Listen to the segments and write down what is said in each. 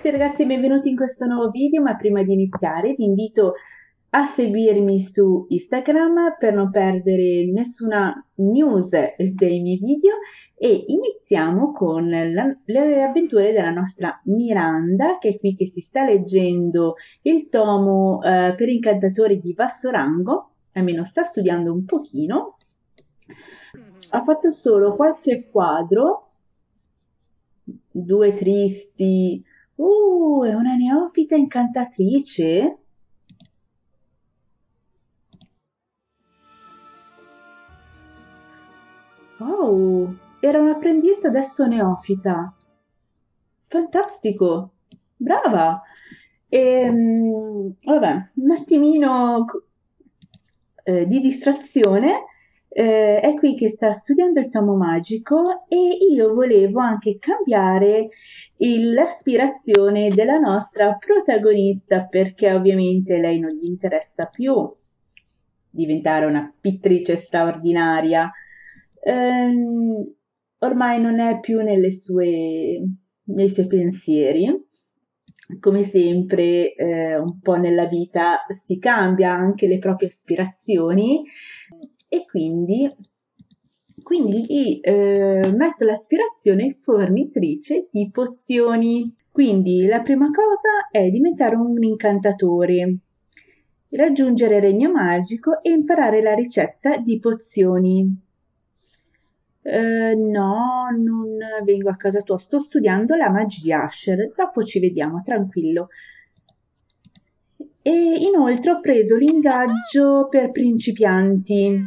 tutti ragazzi e benvenuti in questo nuovo video, ma prima di iniziare vi invito a seguirmi su Instagram per non perdere nessuna news dei miei video e iniziamo con le avventure della nostra Miranda, che è qui che si sta leggendo il tomo per incantatori di basso rango, almeno sta studiando un pochino. Ha fatto solo qualche quadro, due tristi. È una neofita incantatrice? Oh, era un'apprendista, adesso neofita. Fantastico, brava. Vabbè, un attimino di distrazione. È qui che sta studiando il tomo magico e io volevo anche cambiare l'aspirazione della nostra protagonista perché ovviamente lei non gli interessa più diventare una pittrice straordinaria. Ehm, Ormai non è più nei suoi pensieri. Come sempre, un po' nella vita si cambia anche le proprie aspirazioni e quindi gli metto l'aspirazione fornitrice di pozioni. Quindi la prima cosa è diventare un incantatore, raggiungere il regno magico e imparare la ricetta di pozioni. No, non vengo a casa tua, sto studiando la magia Asher, dopo ci vediamo, tranquillo. E inoltre ho preso l'ingaggio per principianti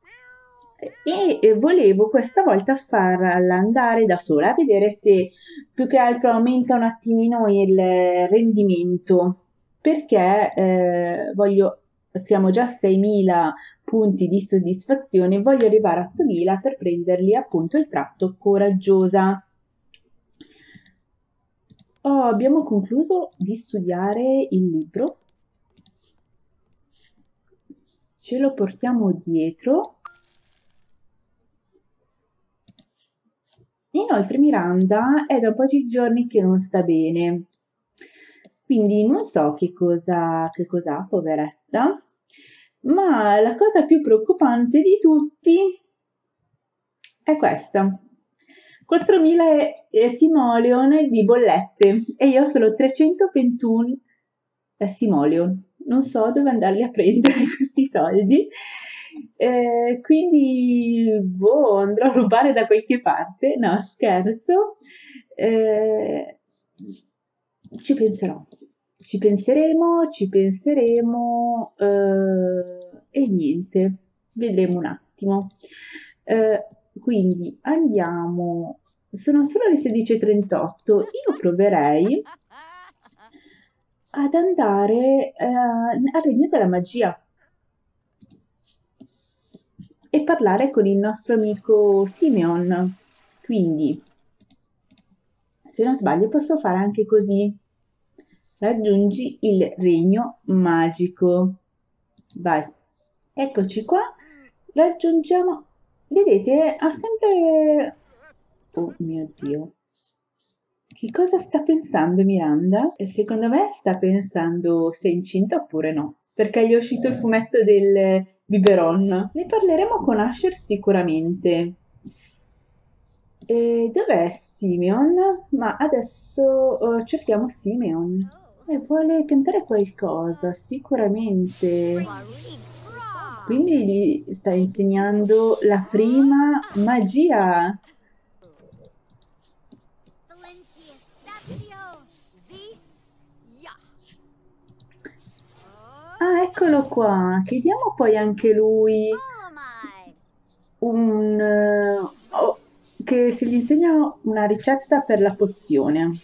e volevo questa volta farla andare da sola, a vedere se più che altro aumenta un attimino il rendimento, perché siamo già a 6.000 punti di soddisfazione, voglio arrivare a 8.000 per prenderli appunto il tratto coraggiosa. Oh, abbiamo concluso di studiare il libro, ce lo portiamo dietro. Inoltre Miranda è da un po' di giorni che non sta bene, quindi non so che cosa ha, poveretta, ma la cosa più preoccupante di tutti è questa. 4.000 simoleon di bollette e io ho solo 321 simoleon. Non so dove andarli a prendere questi soldi. Quindi andrò a rubare da qualche parte. No, scherzo. Ci penserò. E niente, vedremo un attimo. Quindi andiamo, sono solo le 16:38, io proverei ad andare al Regno della Magia e parlare con il nostro amico Simeon. Quindi, se non sbaglio, posso fare anche così. Raggiungi il regno magico. Vai, eccoci qua. Raggiungiamo. Vedete, ha sempre. Oh mio Dio. Che cosa sta pensando Miranda? E secondo me sta pensando se è incinta oppure no, perché gli è uscito il fumetto del biberon. Ne parleremo con Asher sicuramente. Dov'è Simeon? Ma adesso cerchiamo Simeon. E vuole piantare qualcosa, sicuramente. Quindi gli sta insegnando la prima magia. Ah, eccolo qua. Chiediamo poi anche lui che se gli insegna una ricetta per la pozione.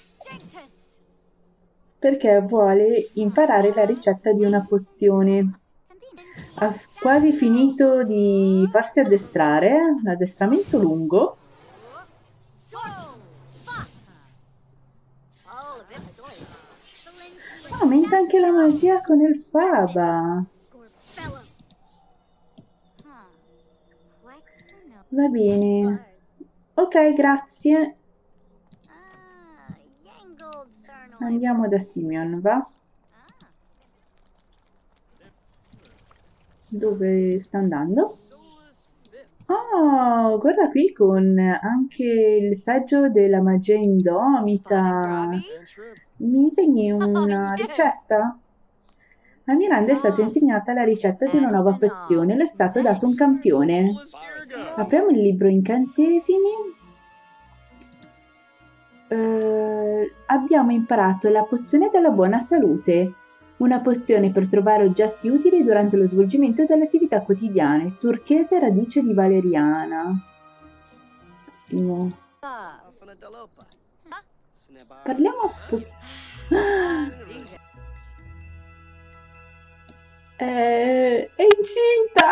Perché vuole imparare la ricetta di una pozione. Ha quasi finito di farsi addestrare, l'addestramento lungo. Aumenta anche la magia con il faba. Va bene. Ok, grazie. Andiamo da Simeon, va? Dove sta andando? Oh, guarda qui con anche il saggio della magia indomita. Mi insegni una ricetta? A Miranda è stata insegnata la ricetta di una nuova pozione e le è stato dato un campione. Apriamo il libro incantesimi. Abbiamo imparato la pozione della buona salute, una pozione per trovare oggetti utili durante lo svolgimento delle attività quotidiane, turchese radice di valeriana. Ottimo. Parliamo un po'. È incinta!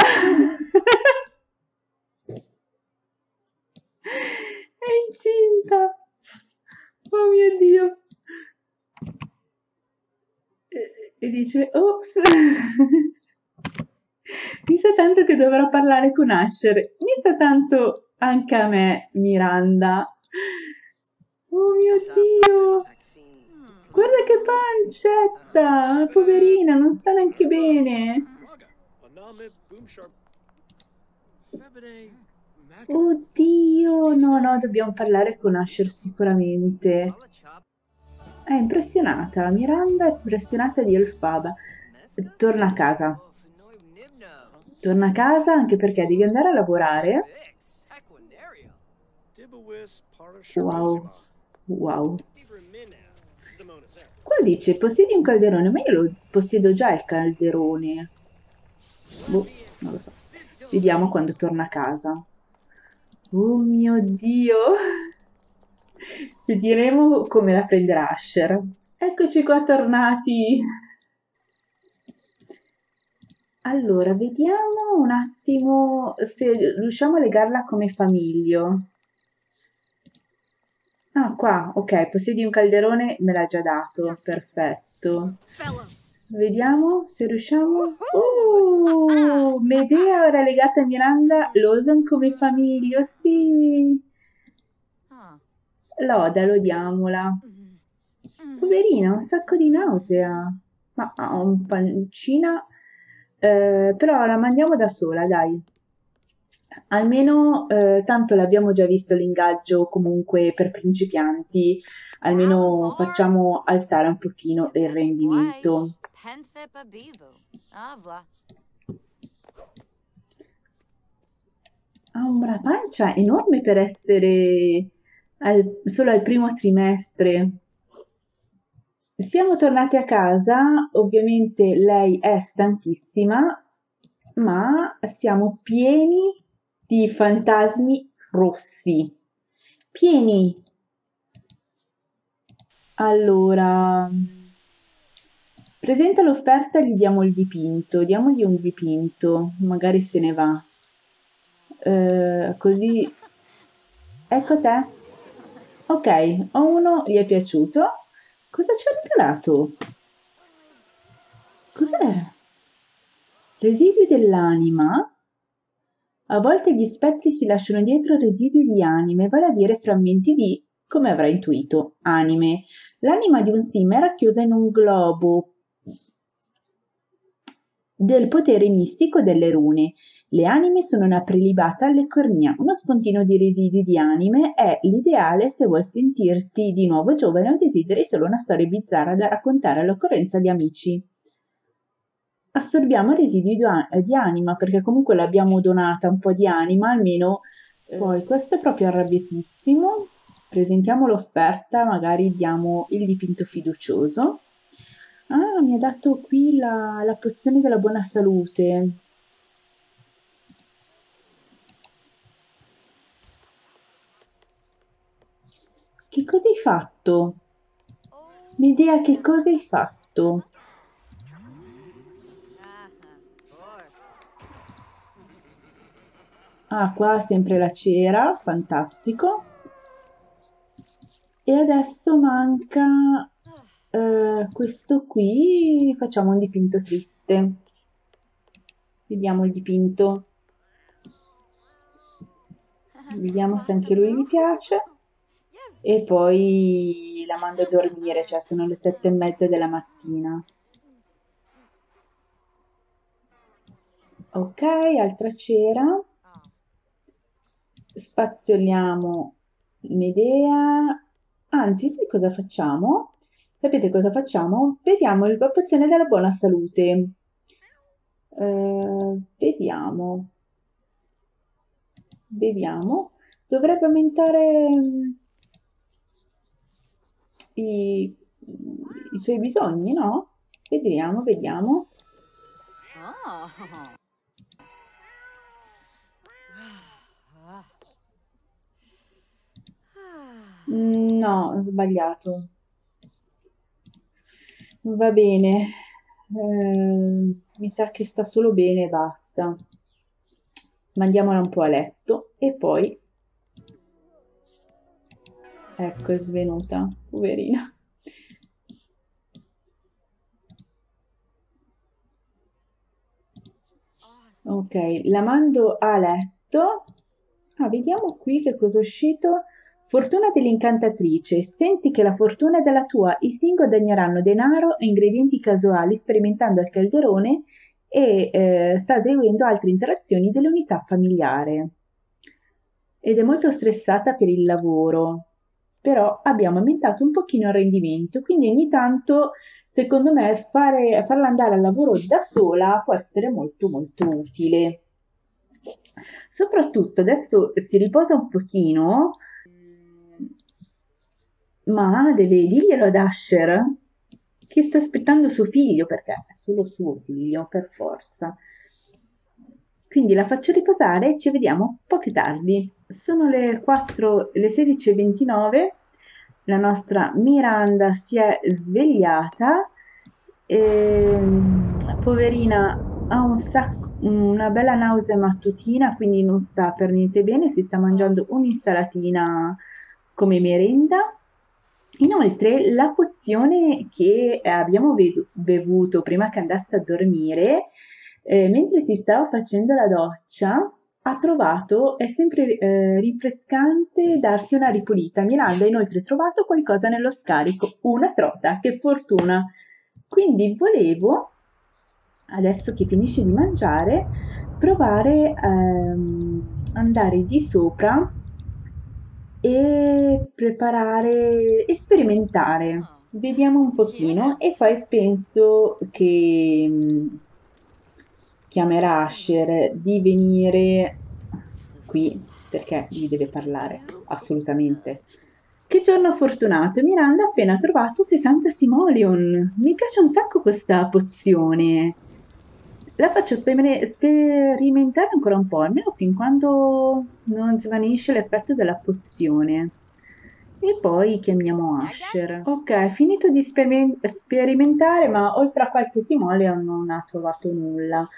È incinta! Oh mio Dio! E dice, ops! Mi sa tanto che dovrò parlare con Asher. Mi sa tanto anche a me, Miranda. Oh mio Dio! Guarda che pancetta! Poverina, non sta neanche bene. Oddio, no, no, dobbiamo parlare con Asher sicuramente. È impressionata, Miranda è impressionata di Elfaba. Torna a casa. Torna a casa anche perché devi andare a lavorare. Wow, wow. Qua dice possiedi un calderone, ma io lo possiedo già il calderone. Boh, non lo so. Vediamo quando torna a casa. Oh mio Dio! Vedremo come la prenderà Asher. Eccoci qua tornati. Allora, vediamo un attimo se riusciamo a legarla come famiglio. Ah, qua, ok, possiedi un calderone, me l'ha già dato, perfetto. Vediamo se riusciamo. Medea ora legata a Miranda, lo usano come famiglio, sì. Loda, lodiamola. Poverina, ha un sacco di nausea. Ma ha un pancina. Però la mandiamo da sola, dai. Almeno, tanto l'abbiamo già visto l'ingaggio comunque per principianti, almeno facciamo alzare un pochino il rendimento. Ha una pancia enorme per essere solo al primo trimestre. Siamo tornati a casa, ovviamente lei è stanchissima, ma siamo pieni di fantasmi rossi. Pieni. Allora, presenta l'offerta e gli diamo il dipinto. Diamogli un dipinto, magari se ne va. Così. Ecco te. Ok, ho uno, gli è piaciuto. Cosa ci ha regalato? Cos'è? Residui dell'anima? A volte gli spettri si lasciano dietro residui di anime, vale a dire frammenti di, come avrai intuito, anime. L'anima di un sim è racchiusa in un globo del potere mistico delle rune. Le anime sono una prelibata all'ecornia. Uno spuntino di residui di anime è l'ideale se vuoi sentirti di nuovo giovane o desideri solo una storia bizzarra da raccontare all'occorrenza di amici. Assorbiamo residui di anima perché comunque l'abbiamo donata un po' di anima, almeno. Poi questo è proprio arrabbiatissimo. Presentiamo l'offerta, magari diamo il dipinto fiducioso. Ah, mi ha dato qui la pozione della buona salute. Che cosa hai fatto? Medea, che cosa hai fatto? Ah, qua sempre la cera, fantastico. E adesso manca questo qui, facciamo un dipinto triste. Vediamo il dipinto. Vediamo se anche lui gli piace. e poi la mando a dormire, cioè sono le 7:30 della mattina. Ok, altra cera. Spazzoliamo Medea. Anzi, sai cosa facciamo? Sapete cosa facciamo? Beviamo la pozione della buona salute. Vediamo. Beviamo. Dovrebbe aumentare i, i suoi bisogni, no? Vediamo, vediamo. No, ho sbagliato. Va bene. Mi sa che sta solo bene e basta. Mandiamola un po' a letto e poi, ecco, è svenuta, poverina. Ok, la mando a letto. Ah, vediamo qui che cosa è uscito. Fortuna dell'incantatrice. Senti che la fortuna è della tua. I sing guadagneranno denaro e ingredienti casuali sperimentando il calderone e sta eseguendo altre interazioni dell'unità familiare. Ed è molto stressata per il lavoro, però abbiamo aumentato un pochino il rendimento, quindi ogni tanto, secondo me, farla andare al lavoro da sola può essere molto molto utile. Soprattutto adesso si riposa un pochino, ma deve dirglielo ad Asher che sta aspettando suo figlio, perché è solo suo figlio, per forza. Quindi la faccio riposare e ci vediamo un po' più tardi. Sono le 4, le 16:29, la nostra Miranda si è svegliata e poverina ha una bella nausea mattutina, quindi non sta per niente bene, si sta mangiando un'insalatina come merenda. Inoltre, la pozione che abbiamo bevuto prima che andasse a dormire, mentre si stava facendo la doccia, ha trovato, è sempre rinfrescante darsi una ripulita. Miranda ha inoltre trovato qualcosa nello scarico, una trota, che fortuna! Quindi volevo, adesso che finisce di mangiare, provare andare di sopra e preparare e sperimentare. Vediamo un pochino e poi penso che chiamerà Asher di venire qui perché gli deve parlare, assolutamente. Che giorno fortunato! Miranda ha appena trovato 60 simoleon. Mi piace un sacco questa pozione. La faccio sperimentare ancora un po', almeno fin quando non svanisce l'effetto della pozione. E poi chiamiamo Asher. Ok, finito di sperimentare, ma oltre a qualche simoleon non ha trovato nulla.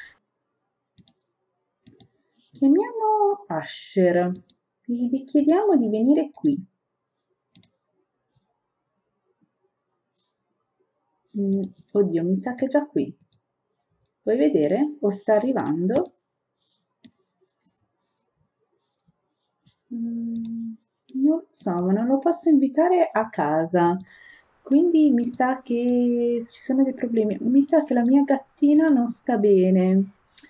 Chiamiamo Asher. Gli chiediamo di venire qui. Oddio, mi sa che è già qui. Vuoi vedere? O sta arrivando? Non lo so, ma non lo posso invitare a casa. Quindi mi sa che ci sono dei problemi. Mi sa che la mia gattina non sta bene.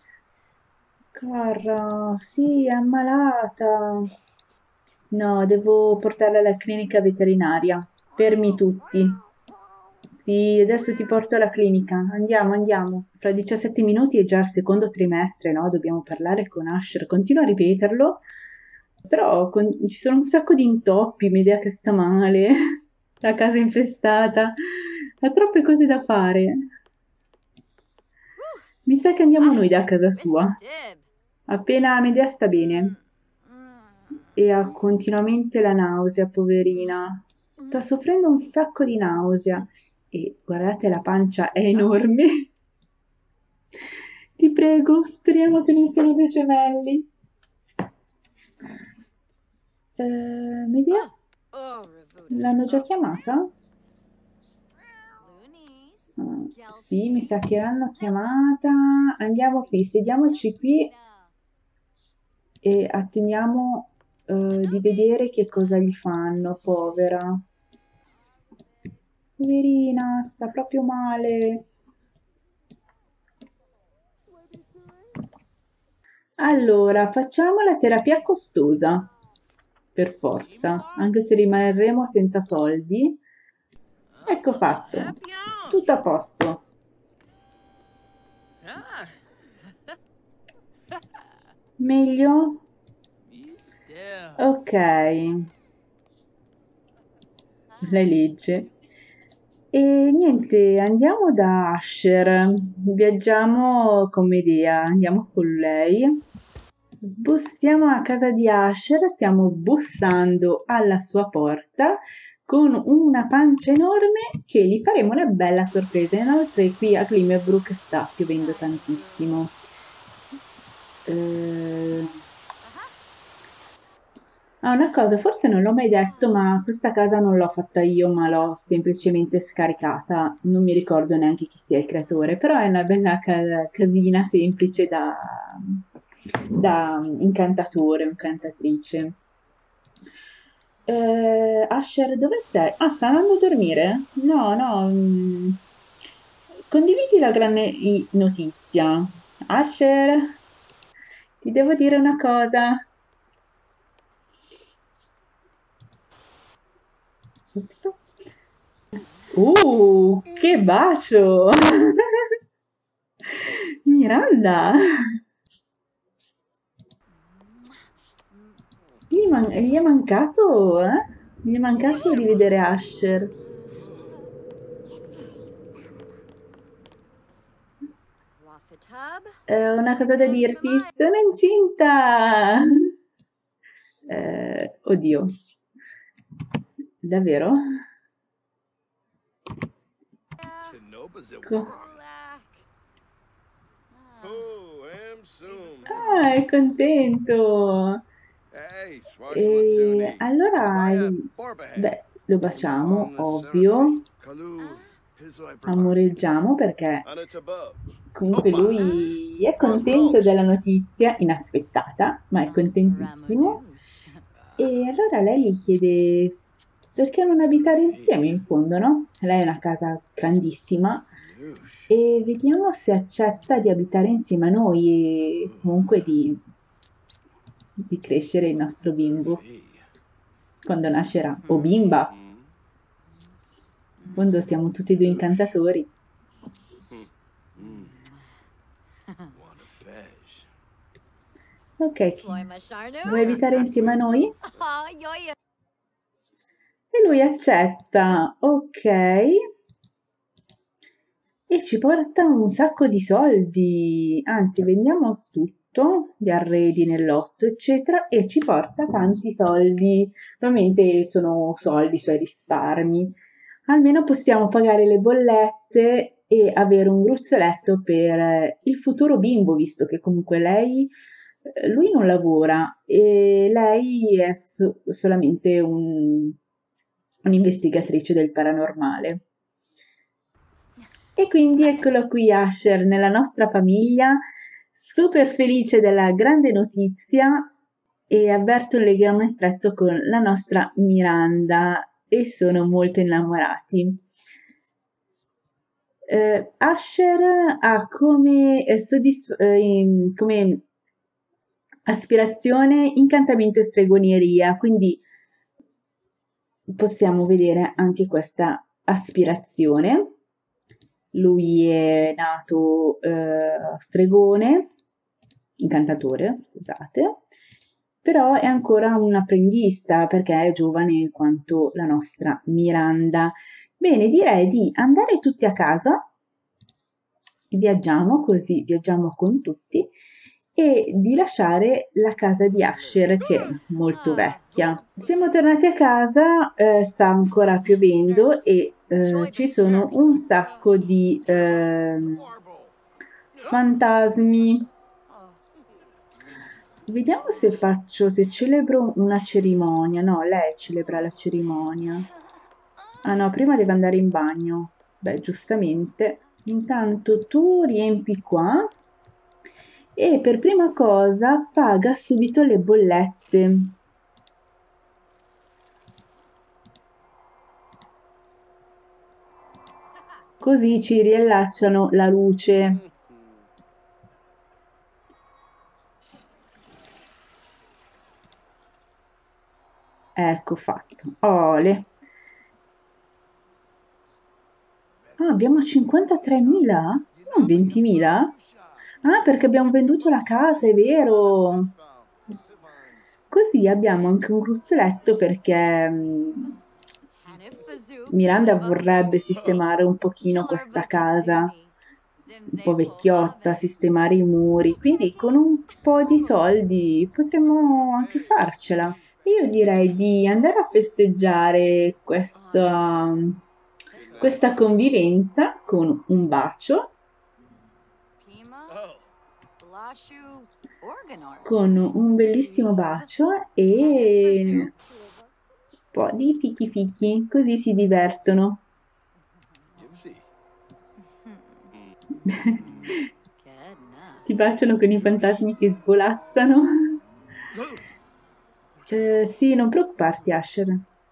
Cara, sì, è ammalata. No, devo portarla alla clinica veterinaria. Fermi tutti. Sì, adesso ti porto alla clinica. Andiamo, andiamo. Fra 17 minuti è già il secondo trimestre, no? Dobbiamo parlare con Asher. Continua a ripeterlo. Però ci sono un sacco di intoppi, Medea che sta male, la casa è infestata. Ha troppe cose da fare. Mi sa che andiamo noi da casa sua. Appena Medea sta bene. E ha continuamente la nausea, poverina. Sta soffrendo un sacco di nausea. E guardate, la pancia è enorme. Ti prego, speriamo che non siano due gemelli. Medea? L'hanno già chiamata? Sì, mi sa che l'hanno chiamata. Andiamo qui, sediamoci qui e attendiamo di vedere che cosa gli fanno, povera. Poverina, sta proprio male. Allora, facciamo la terapia costosa, per forza, anche se rimarremo senza soldi. Ecco fatto, tutto a posto. Meglio? Ok, la legge. E niente, andiamo da Asher. Viaggiamo come idea, andiamo con lei. Bussiamo a casa di Asher, stiamo bussando alla sua porta con una pancia enorme che gli faremo una bella sorpresa. Inoltre qui a Glimmerbrook sta piovendo tantissimo. Una cosa, forse non l'ho mai detto, ma questa casa non l'ho fatta io, ma l'ho semplicemente scaricata. Non mi ricordo neanche chi sia il creatore, però è una bella casina semplice da incantatore, incantatrice. Asher, dove sei? Ah, sta andando a dormire? No, no. Condividi la grande notizia. Asher, ti devo dire una cosa. Ups. Che bacio! Miranda! Gli è mancato, eh? Gli è mancato di vedere Asher. Una cosa da dirti, sono incinta! Oddio. Davvero? Co- Ah, è contento! E allora, beh, lo baciamo, ovvio, amoreggiamo perché comunque lui è contento della notizia, inaspettata, ma è contentissimo. E allora lei gli chiede perché non abitare insieme in fondo, no? Lei è una casa grandissima e vediamo se accetta di abitare insieme a noi e comunque di crescere il nostro bimbo quando nascerà, o bimba. In fondo siamo tutti e due incantatori. Ok, vuoi abitare insieme a noi? E lui accetta, ok, e ci porta un sacco di soldi, anzi vendiamo tutto, gli arredi nell'otto, eccetera, e ci porta tanti soldi. Probabilmente sono soldi, suoi risparmi. Almeno possiamo pagare le bollette e avere un gruzzoletto per il futuro bimbo, visto che comunque lui non lavora e lei è solamente un'investigatrice del paranormale. E quindi eccolo qui Asher nella nostra famiglia, super felice della grande notizia e avverto un legame stretto con la nostra Miranda e sono molto innamorati. Asher ha come aspirazione incantamento e stregoneria, quindi possiamo vedere anche questa aspirazione. Lui è nato stregone, incantatore, scusate, però è ancora un apprendista perché è giovane quanto la nostra Miranda. Bene, direi di andare tutti a casa, viaggiamo così, viaggiamo con tutti e di lasciare la casa di Asher che è molto vecchia. Siamo tornati a casa, sta ancora piovendo e ci sono un sacco di fantasmi. Vediamo se celebro una cerimonia. No, lei celebra la cerimonia. Ah no, prima deve andare in bagno. Beh, giustamente. Intanto tu riempi qua e per prima cosa paga subito le bollette. così ci riallacciano la luce. Ecco fatto. Ole. Ah, abbiamo 53.000? Non 20.000? Ah, perché abbiamo venduto la casa, è vero. Così abbiamo anche un gruzzoletto perché Miranda vorrebbe sistemare un pochino questa casa, un po' vecchiotta, sistemare i muri, quindi con un po' di soldi potremmo anche farcela. Io direi di andare a festeggiare questa convivenza con un bacio, con un bellissimo bacio e un po' di fichi fichi, così si divertono. Si baciano con i fantasmi che svolazzano. Sì, non preoccuparti, Asher.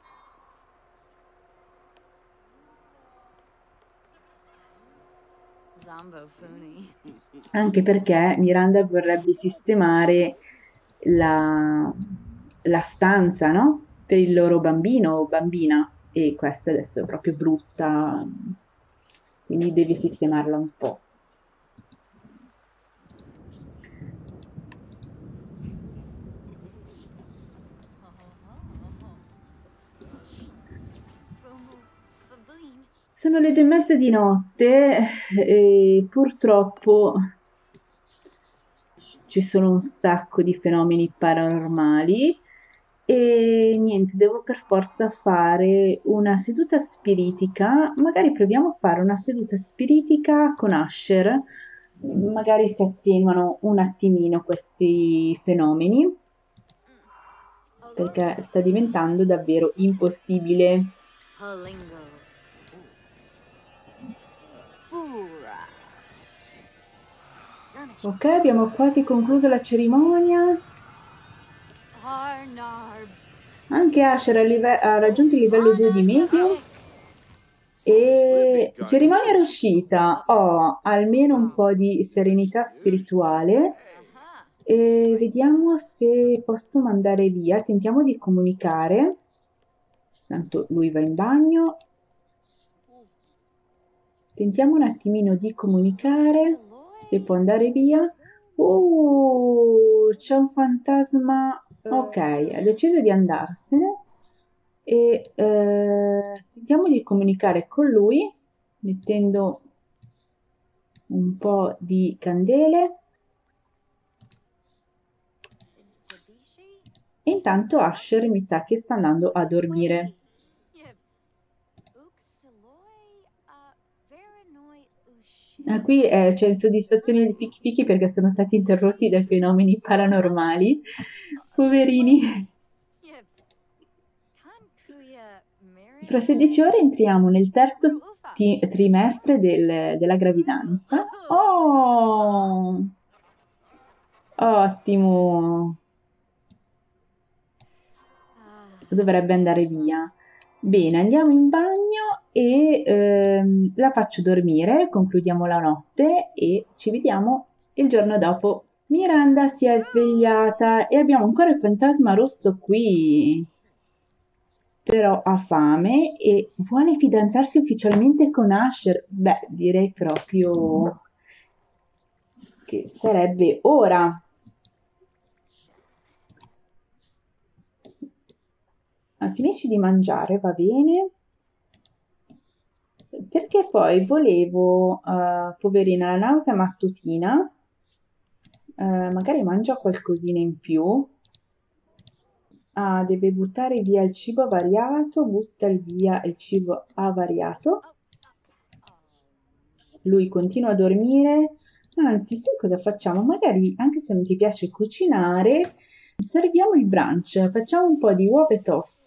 Anche perché Miranda vorrebbe sistemare la, la stanza, no? Per il loro bambino o bambina. E questa adesso è proprio brutta, quindi devi sistemarla un po'. Sono le 2:30 di notte e purtroppo ci sono un sacco di fenomeni paranormali e niente, devo per forza fare una seduta spiritica. Magari proviamo a fare una seduta spiritica con Asher, magari si attenuano un attimino questi fenomeni perché sta diventando davvero impossibile. Ok, abbiamo quasi concluso la cerimonia. Anche Asher ha raggiunto il livello 2 di medium e cerimonia riuscita. Ho almeno un po' di serenità spirituale e vediamo se posso mandare via. Tentiamo di comunicare. Tanto lui va in bagno. Tentiamo un attimino di comunicare se può andare via. C'è un fantasma. Ok, ha deciso di andarsene e tentiamo di comunicare con lui mettendo un po' di candele. E intanto Asher mi sa che sta andando a dormire. Qui c'è insoddisfazione di Picchi Picchi perché sono stati interrotti dai fenomeni paranormali. Poverini. Fra 16 ore entriamo nel terzo trimestre della gravidanza. Oh! Ottimo! Dovrebbe andare via. Bene, andiamo in bagno e la faccio dormire, concludiamo la notte e ci vediamo il giorno dopo. Miranda si è svegliata e abbiamo ancora il fantasma rosso qui, però ha fame e vuole fidanzarsi ufficialmente con Asher. Beh, direi proprio che sarebbe ora. Finisci di mangiare, va bene? Perché poi volevo, poverina, la nausea mattutina, magari mangia qualcosina in più. Ah, deve buttare via il cibo avariato, butta via il cibo avariato. Lui continua a dormire. Anzi, sai cosa facciamo? Magari, anche se non ti piace cucinare, serviamo il brunch. Facciamo un po' di uova e toast.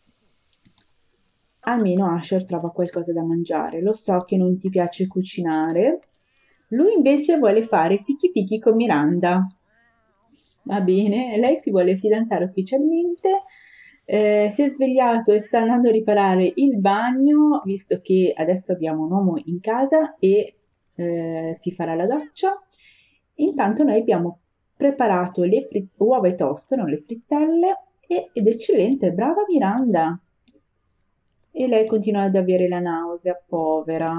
Almeno Asher trova qualcosa da mangiare. Lo so che non ti piace cucinare. Lui invece vuole fare fichi fichi con Miranda. Va bene, lei si vuole fidanzare ufficialmente Si è svegliato e sta andando a riparare il bagno, visto che adesso abbiamo un uomo in casa e si farà la doccia. Intanto noi abbiamo preparato le uova e toast, non le frittelle, ed eccellente, brava Miranda! E lei continua ad avere la nausea, povera,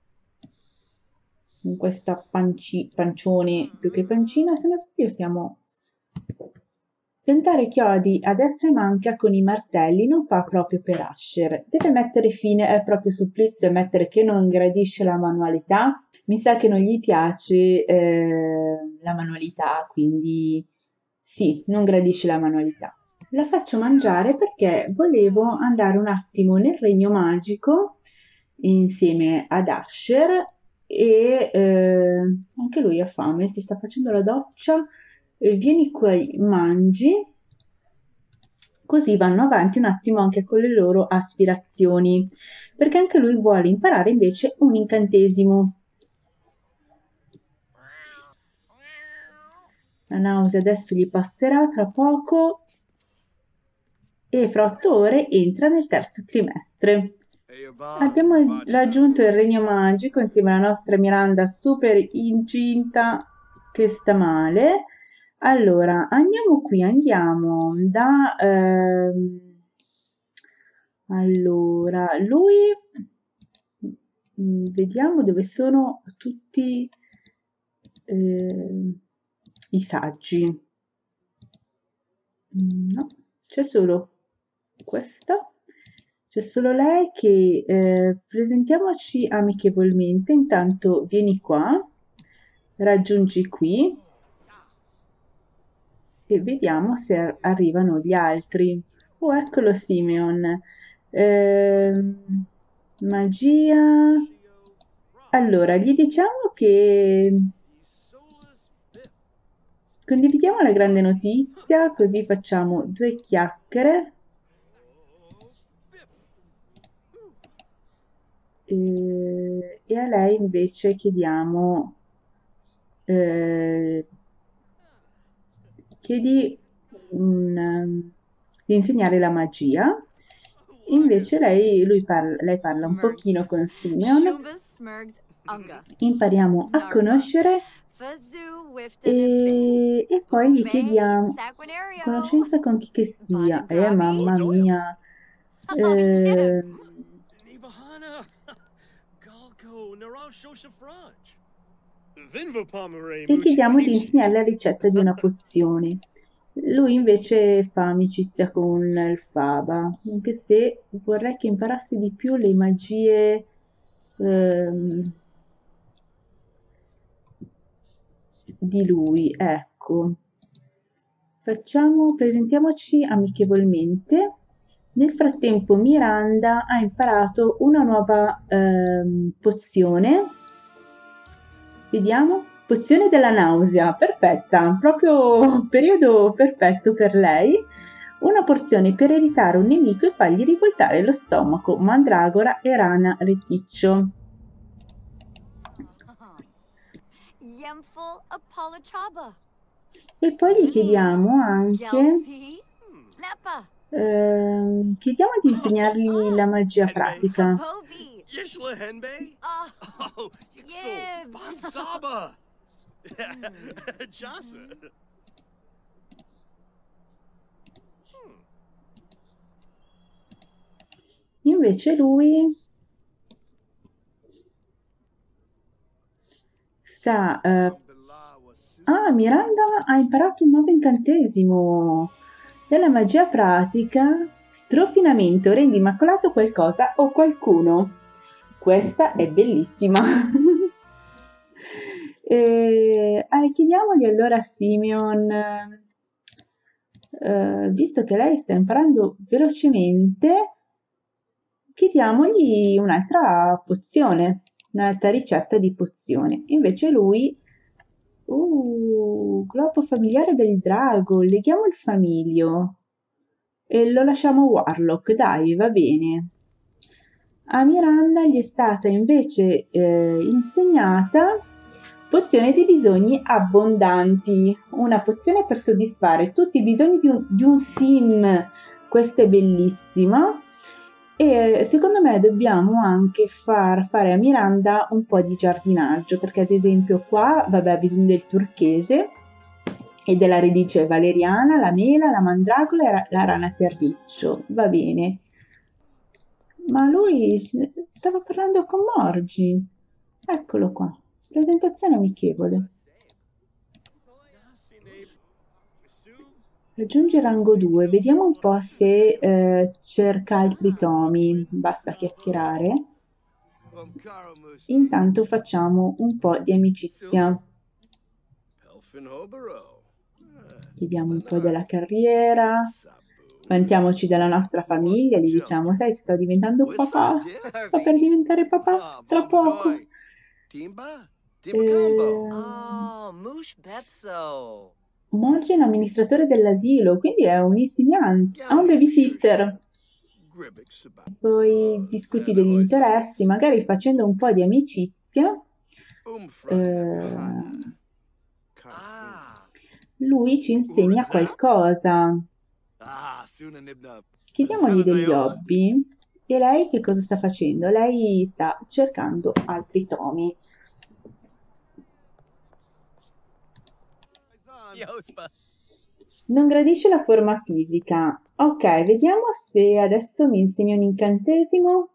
con questa pancione più che pancina. Se non sbaglio siamo... Piantare chiodi a destra e manca con i martelli non fa proprio per Asher. Deve mettere fine al proprio supplizio e ammettere che non gradisce la manualità. Mi sa che non gli piace la manualità, quindi sì, non gradisce la manualità. La faccio mangiare perché volevo andare un attimo nel regno magico insieme ad Asher e anche lui ha fame, si sta facendo la doccia. Vieni qua, mangi, così vanno avanti un attimo anche con le loro aspirazioni, perché anche lui vuole imparare invece un incantesimo. La nausea adesso gli passerà tra poco e fra 8 ore entra nel terzo trimestre. Abbiamo raggiunto il regno magico insieme alla nostra Miranda super incinta che sta male. Allora, andiamo qui, andiamo da... allora, lui... vediamo dove sono tutti i saggi. No, c'è solo questa. C'è solo lei che presentiamoci amichevolmente. Intanto vieni qua, raggiungi qui e vediamo se arrivano gli altri. Oh, eccolo Simeon. Magia. Allora, gli diciamo che condividiamo la grande notizia, così facciamo 2 chiacchiere. E a lei invece chiediamo chiedi di insegnare la magia. Invece lei parla un pochino con Simeon. Impariamo a conoscere e poi gli chiediamo conoscenza con chi che sia. Mamma mia. E chiediamo di insegnare la ricetta di una pozione. Lui invece fa amicizia con il Faba, anche se vorrei che imparasse di più le magie di lui, ecco. Presentiamoci amichevolmente. Nel frattempo Miranda ha imparato una nuova pozione. Vediamo. Pozione della nausea, perfetta, proprio periodo perfetto per lei. Una porzione per eritare un nemico e fargli rivoltare lo stomaco, mandragora e rana reticcio. E poi gli chiediamo anche chiediamo di insegnargli la magia pratica. Invece lui sta... Miranda ha imparato un nuovo incantesimo. Della magia pratica, strofinamento, rendi immacolato qualcosa o qualcuno. Questa è bellissima. Chiediamogli allora a Simeon, visto che lei sta imparando velocemente, chiediamogli un'altra pozione, un'altra ricetta di pozione. Invece lui, globo familiare del drago, leghiamo il famiglio e lo lasciamo Warlock, dai, va bene. A Miranda gli è stata invece insegnata pozione dei bisogni abbondanti, una pozione per soddisfare tutti i bisogni di un sim questa è bellissima. E secondo me dobbiamo anche far fare a Miranda un po' di giardinaggio, perché ad esempio qua, vabbè, ha bisogno del turchese e della radice valeriana, la mela, la mandragola e la rana terriccio. Va bene. Ma lui stava parlando con Morgi. Eccolo qua. Presentazione amichevole. Raggiunge rango 2. Vediamo un po' se cerca altri tomi. Basta chiacchierare. Intanto facciamo un po' di amicizia. Chiediamo un po' della carriera. Vantiamoci della nostra famiglia, gli diciamo, sai, sto diventando un papà, sto per diventare papà tra poco. Moglie è un amministratore dell'asilo, quindi è un insegnante, ha un babysitter. Poi discuti degli interessi, magari facendo un po' di amicizia. Lui ci insegna qualcosa. Chiediamogli degli hobby. E lei che cosa sta facendo? Lei sta cercando altri tomi. Non gradisce la forma fisica. Ok, vediamo se adesso mi insegna un incantesimo.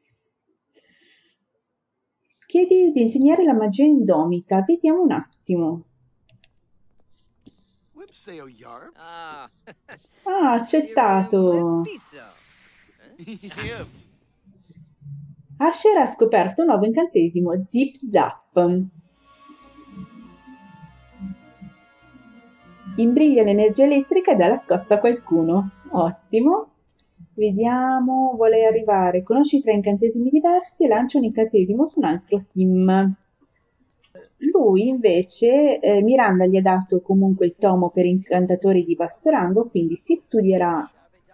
Chiedi di insegnare la magia indomita. Vediamo un attimo. Ah, accettato. Asher ha scoperto un nuovo incantesimo, Zip Zap. Imbriglia l'energia elettrica e dà la scossa a qualcuno. Ottimo. Vediamo, vuole arrivare. Conosci 3 incantesimi diversi e lancia un incantesimo su un altro sim. Lui invece, Miranda gli ha dato comunque il tomo per incantatori di basso rango, quindi si studierà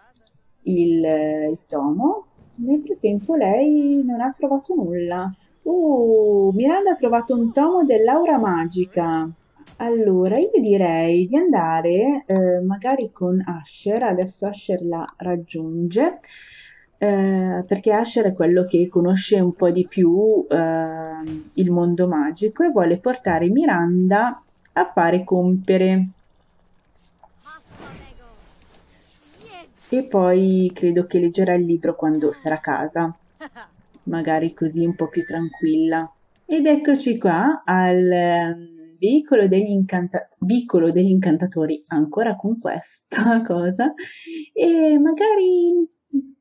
il tomo. Nel frattempo lei non ha trovato nulla. Miranda ha trovato un tomo dell'aura magica. Allora, io direi di andare magari con Asher, adesso Asher la raggiunge, perché Asher è quello che conosce un po' di più il mondo magico e vuole portare Miranda a fare compere. E poi credo che leggerà il libro quando sarà a casa, magari così un po' più tranquilla. Ed eccoci qua al vicolo degli incantatori, ancora con questa cosa, e magari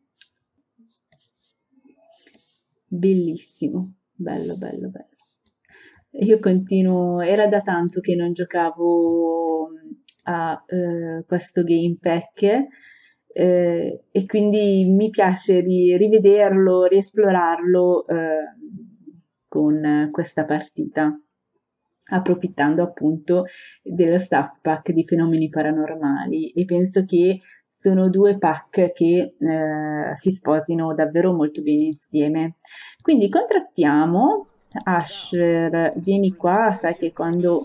bellissimo, bello, bello, bello. Io continuo, era da tanto che non giocavo a questo game pack e quindi mi piace rivederlo, riesplorarlo con questa partita, approfittando appunto dello staff pack di fenomeni paranormali e penso che sono 2 pack che si sposino davvero molto bene insieme. Quindi contrattiamo Asher, vieni qua, sai che quando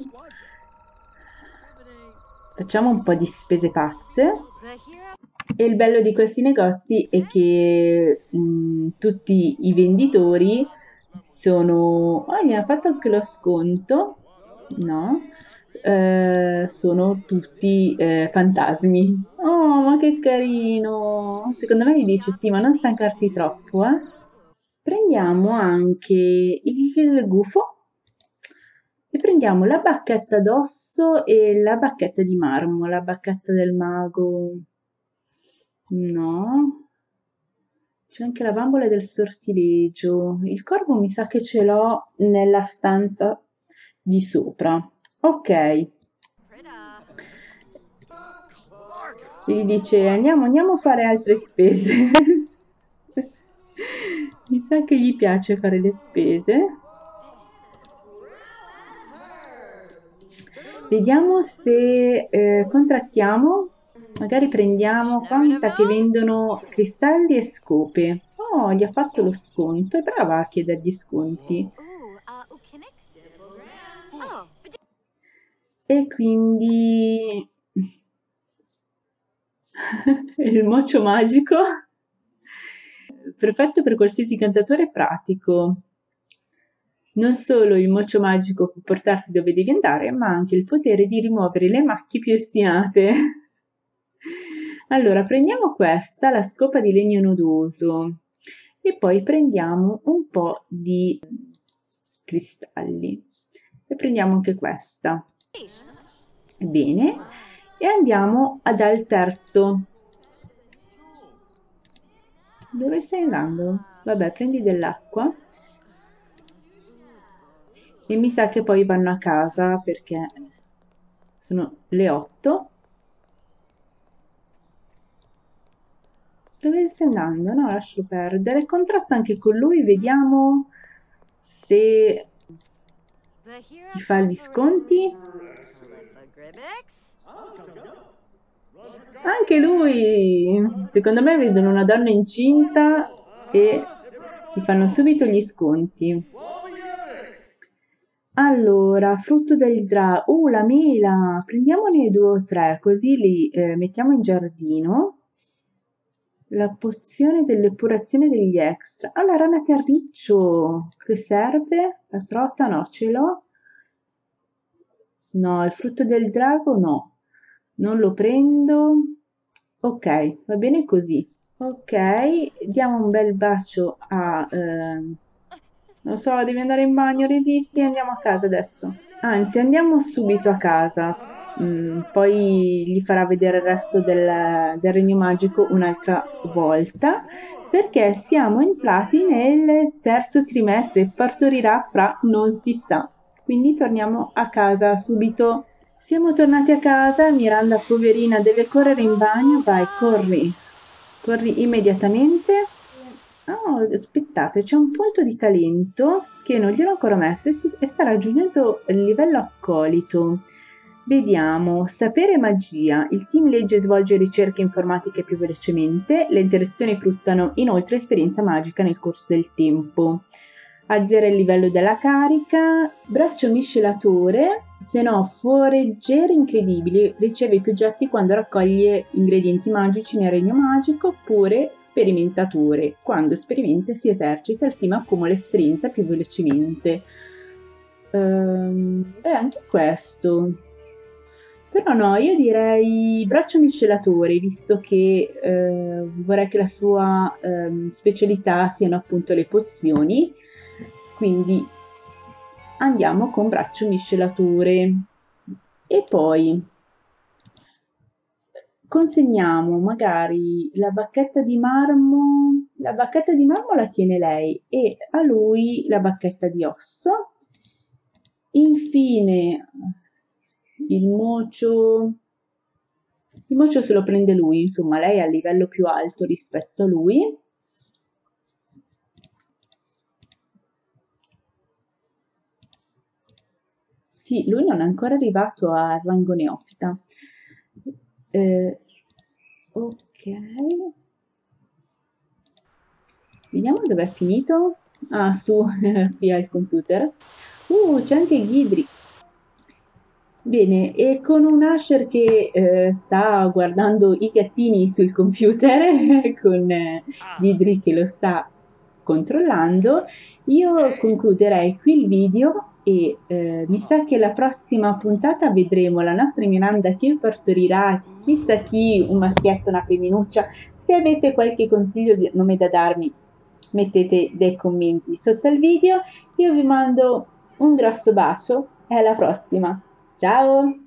facciamo un po' di spese pazze e il bello di questi negozi è che tutti i venditori sono... Oh, mi ha fatto anche lo sconto, no? Sono tutti fantasmi. Oh, ma che carino! Secondo me gli dice sì, ma non stancarti troppo, eh? Prendiamo anche il gufo e prendiamo la bacchetta d'osso e la bacchetta di marmo, la bacchetta del mago. No. C'è anche la bambola del sortilegio. Il corvo mi sa che ce l'ho nella stanza di sopra. Ok. Gli dice andiamo a fare altre spese. Mi sa che gli piace fare le spese. Vediamo se contrattiamo. Magari prendiamo, qua mi sa che vendono cristalli e scope. Oh, gli ha fatto lo sconto, è brava a chiedergli sconti. E quindi Il mocio magico, perfetto per qualsiasi cantautore pratico. Non solo il mocio magico può portarti dove devi andare, ma anche il potere di rimuovere le macchie più ostinate. Allora, prendiamo questa, la scopa di legno nodoso, e poi prendiamo un po' di cristalli. E prendiamo anche questa. Bene, e andiamo dal terzo. Dove stai andando? Vabbè, prendi dell'acqua. E mi sa che poi vanno a casa perché sono le 8. Dove stai andando? No, lascialo perdere. Contratta anche con lui, vediamo se ti fa gli sconti. Anche lui! Secondo me vedono una donna incinta e gli fanno subito gli sconti. Allora, frutto del drago. La mela! Prendiamone 2 o 3, così li mettiamo in giardino. La pozione dell'epurazione degli extra. La rana terriccio, che serve? La trota no, ce l'ho. No, il frutto del drago no, non lo prendo. Ok, va bene così. Ok, diamo un bel bacio a... non so, devi andare in bagno, resisti, andiamo a casa adesso. Anzi, andiamo subito a casa. Poi gli farà vedere il resto del Regno Magico un'altra volta, perché siamo entrati nel terzo trimestre, partorirà fra non si sa. Quindi torniamo a casa subito. Siamo tornati a casa, Miranda poverina deve correre in bagno, vai, corri, corri immediatamente. Oh, aspettate, c'è un punto di talento che non gliel'ho ancora messo e sta raggiungendo il livello accolito. Vediamo, sapere magia. Il sim legge e svolge ricerche informatiche più velocemente, le interazioni fruttano inoltre esperienza magica nel corso del tempo. Azzera il livello della carica, braccio miscelatore, se no foreggiere incredibili, riceve più oggetti quando raccoglie ingredienti magici nel regno magico, oppure sperimentatore, quando sperimenta e si esercita il sim accumula esperienza più velocemente. Anche questo. Però no, io direi braccio miscelatore, visto che vorrei che la sua specialità siano appunto le pozioni, quindi andiamo con braccio miscelatore. E poi consegniamo magari la bacchetta di marmo la tiene lei e a lui la bacchetta di osso. Infine il mocio se lo prende lui, insomma lei è a livello più alto rispetto a lui. Sì, lui non è ancora arrivato al rango neofita. Ok. Vediamo dove è finito. Ah, su, qui al computer. C'è anche Ghidri. Bene, e con un Asher che sta guardando i gattini sul computer, con Ghidri che lo sta controllando, io concluderei qui il video e mi sa che la prossima puntata vedremo la nostra Miranda che partorirà chissà chi, un maschietto, una femminuccia. Se avete qualche consiglio di nome da darmi, mettete dei commenti sotto il video. Io vi mando un grosso bacio e alla prossima. Ciao!